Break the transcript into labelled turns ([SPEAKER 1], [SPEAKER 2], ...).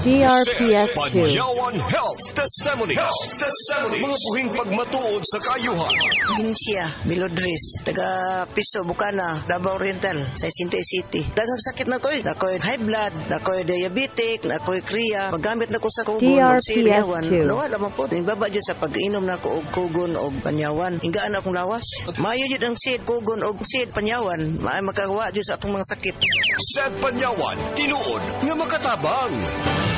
[SPEAKER 1] DRPS 2.
[SPEAKER 2] Panyawan Health Testimonies. Mga buhing pagmatuod sa kayuhan.
[SPEAKER 3] Siya, Milodris, taga Piso, Bukana, Davao Oriental, sa Sinte City. Daghang sakit na ko. Nakoy high blood, nakoy diabetic, nakoy kriya. Magamit na ko sa kugon o Panyawan.
[SPEAKER 1] DRPS 2.
[SPEAKER 3] Nawala man po. Baba dyan sa pag-inom na ko og kugon o Panyawan. Hingaan akong lawas. Maayo dyan ang Sced, kugon o Sced Panyawan. Makagawa dyan sa atong mga sakit.
[SPEAKER 2] Sced Panyawan, tinuod nga makatabang.